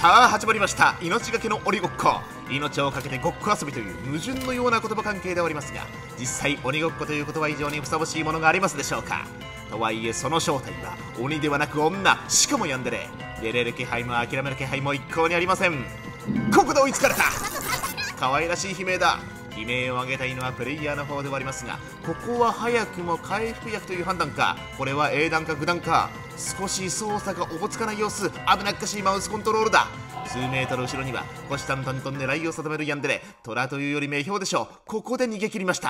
さあ始まりました。命がけの鬼ごっこ。命をかけてごっこ遊びという矛盾のような言葉関係ではありますが、実際鬼ごっこという言葉以上にふさわしいものがありますでしょうか。とはいえその正体は鬼ではなく女、しかもヤンデレ。出れる気配も諦める気配も一向にありません。ここで追いつかれた。可愛らしい悲鳴だ。悲鳴を上げたいのはプレイヤーの方ではありますが、ここは早くも回復薬という判断か。これは英断か愚断か。少し操作がおぼつかない様子。危なっかしいマウスコントロールだ。数メートル後ろには虎視眈々と狙いを定めるヤンデレ。虎というより名標でしょう。ここで逃げ切りました。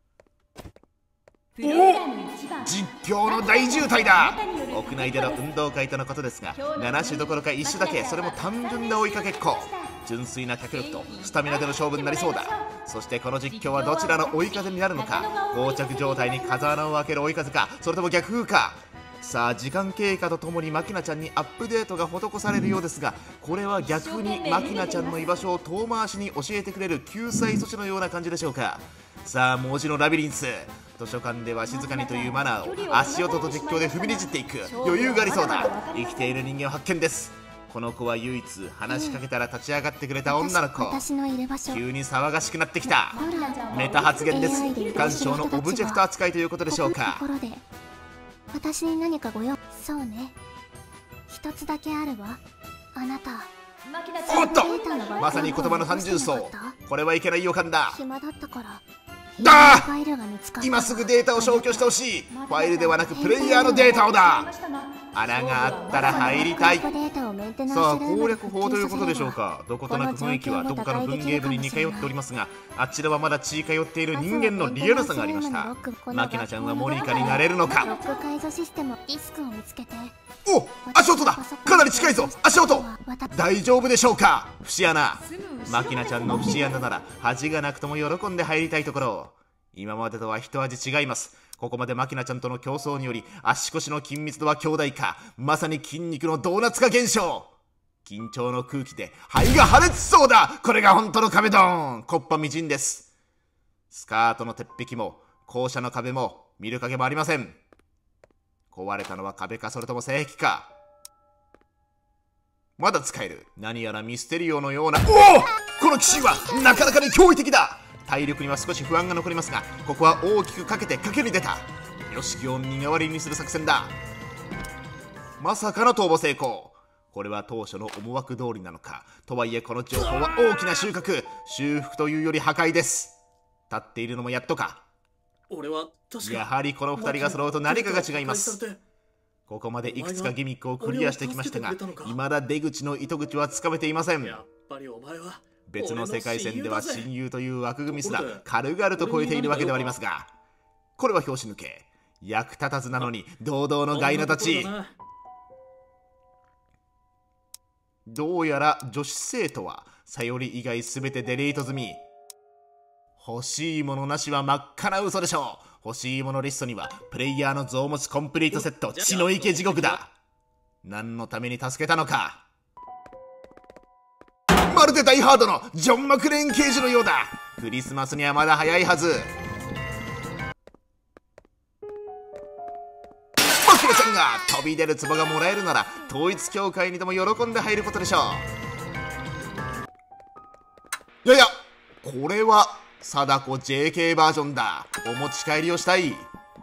おお、実況の大渋滞だ。屋内での運動会とのことですが、7種どころか1種だけ、それも単純な追いかけっこ。純粋な脚力とスタミナでの勝負になりそうだ。そしてこの実況はどちらの追い風になるのか。膠着状態に風穴を開ける追い風か、それとも逆風か。さあ時間経過とともにマキナちゃんにアップデートが施されるようですが、これは逆にマキナちゃんの居場所を遠回しに教えてくれる救済措置のような感じでしょうか。さあ文字のラビリンス。図書館では静かにというマナーを足音と実況で踏みにじっていく余裕がありそうだ。生きている人間を発見です。この子は唯一話しかけたら立ち上がってくれた女の子。急に騒がしくなってきた。メタ発言です。不干渉のオブジェクト扱いということでしょうか。 私に何かご用。そうね、一つだけあるわ。あなたおっと、まさに言葉の三重奏。これはいけない予感だ。 暇だったからだー、今すぐデータを消去してほしい。ファイルではなくプレイヤーのデータをだ。穴があったら入りたい。さあ攻略法ということでしょうか。どことなく雰囲気はどこかの文芸部に似通っておりますが、あちらはまだ血通っている人間のリアルさがありました。マキナちゃんはモニカになれるのか。お、足音だ。かなり近いぞ。足音大丈夫でしょうか。節穴。マキナちゃんの節穴なら恥がなくとも喜んで入りたいところ。今までとは一味違います。ここまでマキナちゃんとの競争により足腰の緊密度は兄弟化。まさに筋肉のドーナツ化現象。緊張の空気で肺が破裂しそうだ。これが本当の壁ドーン。木っ端みじんです。スカートの鉄壁も校舎の壁も見る影もありません。壊れたのは壁か、それとも性癖か。まだ使える。何やらミステリオのような。おお、この騎士はなかなかに驚異的だ。体力には少し不安が残りますが、ここは大きくかけて賭けに出た。よしきを身代わりにする作戦だ。まさかの逃亡成功。これは当初の思惑通りなのか。とはいえこの情報は大きな収穫。修復というより破壊です。立っているのもやっとか。やはりこの2人が揃うと何かが違います。ここまでいくつかギミックをクリアしてきましたが、未だ出口の糸口はつかめていません。別の世界線では親友という枠組みすら軽々と超えているわけではありますが、これは拍子抜け。役立たずなのに堂々のガイナたち。どうやら女子生徒はさより以外全てデリート済み。欲しいものなしは真っ赤な嘘でしょう。欲しいものリストにはプレイヤーの臓物コンプリートセット、血の池地獄だ。何のために助けたのか。まるでダイハードのジョン・マクレーン刑事のようだ。クリスマスにはまだ早いはず。マキナちゃんが飛び出る壺がもらえるなら統一教会にでも喜んで入ることでしょう。いやいや、これは貞子 JK バージョンだ。お持ち帰りをしたい。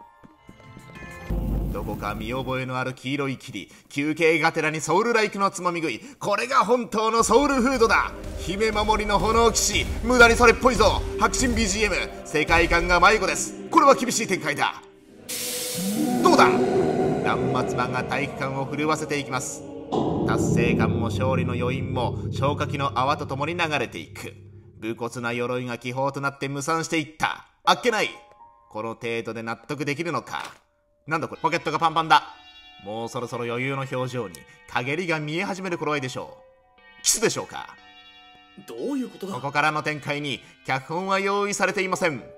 どこか見覚えのある黄色い霧、休憩がてらにソウルライクのつまみ食い。これが本当のソウルフードだ。姫守りの炎騎士、無駄にそれっぽいぞ。迫真 BGM、世界観が迷子です。これは厳しい展開だ。どうだ。断末魔が体育館を震わせていきます。達成感も勝利の余韻も消火器の泡とともに流れていく。武骨な鎧が気泡となって無惨していった。あっけない。この程度で納得できるのか。なんだこれ、ポケットがパンパンだ。もうそろそろ余裕の表情に陰りが見え始める頃合いでしょう。キスでしょうか。 どういうことだ。 ここからの展開に脚本は用意されていません。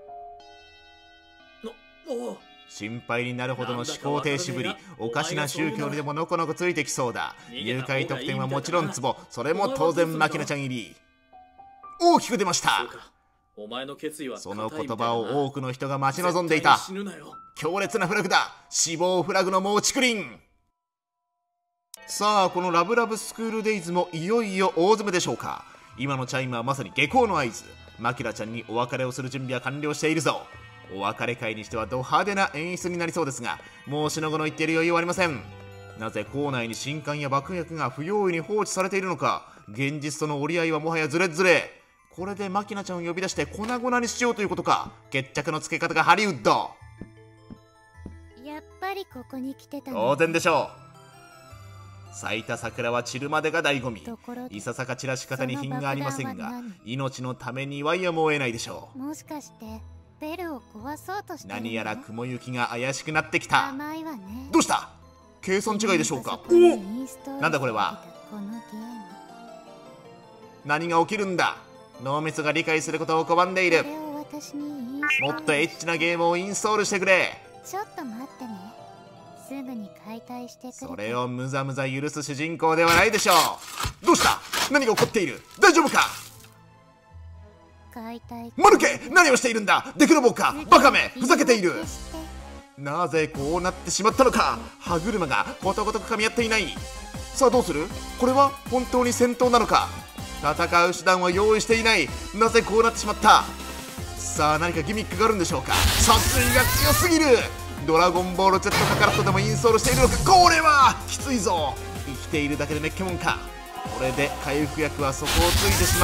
心配になるほどの思考停止ぶり。おかしな宗教にでものこのこついてきそうだ。入会特典はもちろんツボ。それも当然マキナちゃん入り。大きく出ました。その言葉を多くの人が待ち望んでいた。強烈なフラグだ。死亡フラグの猛竹林。 さあこのラブラブスクールデイズもいよいよ大詰めでしょうか。今のチャイムはまさに下校の合図。マキラちゃんにお別れをする準備は完了しているぞ。お別れ会にしてはド派手な演出になりそうですが、もうしのごの言っている余裕はありません。なぜ校内に新刊や爆薬が不用意に放置されているのか、現実との折り合いはもはやズレズレ。これでマキナちゃんを呼び出して粉々にしようということか。決着のつけ方がハリウッド。 やっぱりここに来てた当然でしょう。咲いた桜は散るまでが醍醐味。いささか散らし方に品がありませんが、命のためにはやむを得ないでしょう。 もしかしてベルを壊そうとしてるの？ 何やら雲行きが怪しくなってきた。 甘いわね。 どうした？計算違いでしょうか。お、なんだこれは。何が起きるんだ。脳みそが理解することを拒んでいる。もっとエッチなゲームをインストールしてくれ。 ちょっと待ってね、すぐに解体してくる。 それをむざむざ許す主人公ではないでしょう。どうした？何が起こっている？大丈夫か？ 解体。 マヌケ、何をしているんだ。デクノボーか。バカめ、ふざけている。なぜこうなってしまったのか。歯車がことごとく噛み合っていない。さあどうする？これは本当に戦闘なのか。戦う手段は用意していない。なぜこうなってしまった。さあ何かギミックがあるんでしょうか。殺意が強すぎる。ドラゴンボール Z カカロットでもインストールしているのか。これはきついぞ。生きているだけでメッケモンか。これで回復薬は底をついてしまった。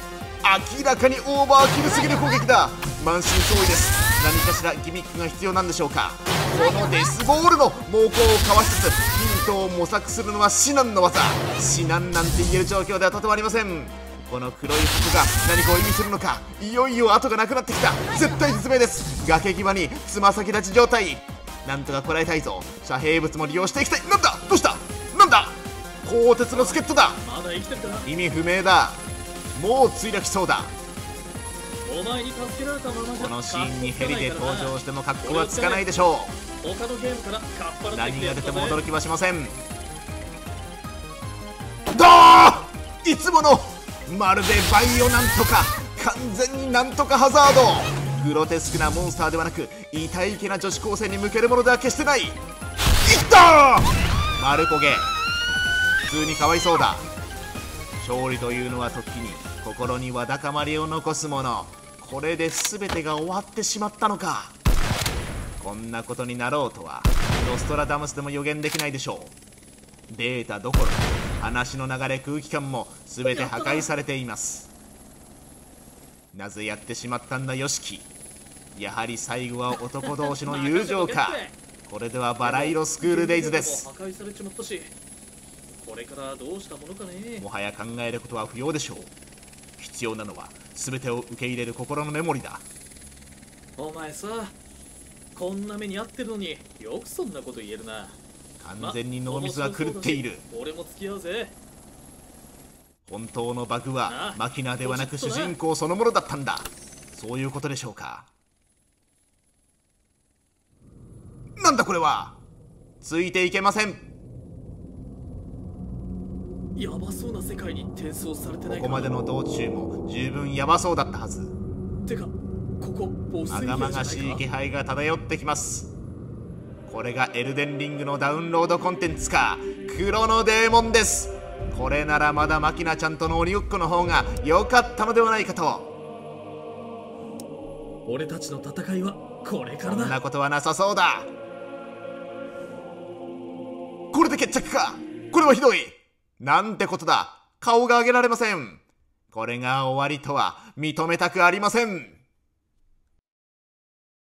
明らかにオーバーキルすぎる攻撃だ。満身創痍です。何かしらギミックが必要なんでしょうか。このデスボールの猛攻をかわしつつヒントを模索するのは至難の技。至難なんて言える状況ではとてもありません。この黒い服が何かを意味するのか。いよいよ後がなくなってきた。絶対絶命です。崖際につま先立ち状態。なんとかこらえたいぞ。遮蔽物も利用していきたい。なんだ、どうした、なんだ。鋼鉄の助っ人だ。 まだ生きてるか。 意味不明だ。もう墜落しそうだ。 お前に助けられたままじゃこのシーンにヘリで登場しても格好はつかないでしょう。 他のゲームからかっぱらってきて何が出ても驚きはしません。だー、いつものまるでバイオなんとか、完全になんとかハザード。グロテスクなモンスターではなく痛いけな女子高生に向けるものでは決してない。いったー、丸焦げ。普通にかわいそうだ。勝利というのは時に心にわだかまりを残すもの。これで全てが終わってしまったのか。こんなことになろうとはノストラダムスでも予言できないでしょう。データどころか話の流れ、空気感も全て破壊されています。なぜやってしまったんだヨシキ。やはり最後は男同士の友情か。これではバラ色スクールデイズです。 破壊されちまったし、これからどうしたものかね。 もはや考えることは不要でしょう。必要なのは全てを受け入れる心のメモリだ。 お前さ、こんな目に遭ってるのによくそんなこと言えるな。 完全に脳みそが狂っている。 俺も付き合うぜ。 本当のバグはマキナではなく主人公そのものだったんだ。そういうことでしょうか。なんだこれは。ついていけません。 やばそうな世界に転送されてないか。 ここまでの道中も十分ヤバそうだったはず。 てかここボスエリアじゃないか。 まがまがしい気配が漂ってきます。これがエルデンリングのダウンロードコンテンツか。黒のデーモンです。これならまだマキナちゃんとの鬼ごっこの方が良かったのではないかと。 俺たちの戦いはこれからだ。 そんなことはなさそうだ。これで決着か。これはひどい。なんてことだ。顔が上げられません。これが終わりとは認めたくありません。